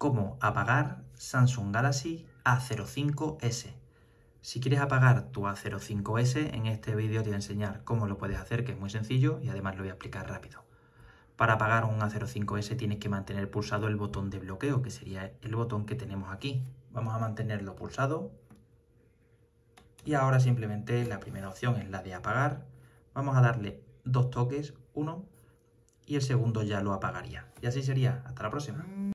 cómo apagar Samsung Galaxy A05s. Si quieres apagar tu A05s, en este vídeo te voy a enseñar cómo lo puedes hacer, que es muy sencillo y además lo voy a explicar rápido. Para apagar un A05s tienes que mantener pulsado el botón de bloqueo, que sería el botón que tenemos aquí. Vamos a mantenerlo pulsado. Y ahora simplemente la primera opción es la de apagar. Vamos a darle 2 toques, uno, y el segundo ya lo apagaría. Y así sería. Hasta la próxima.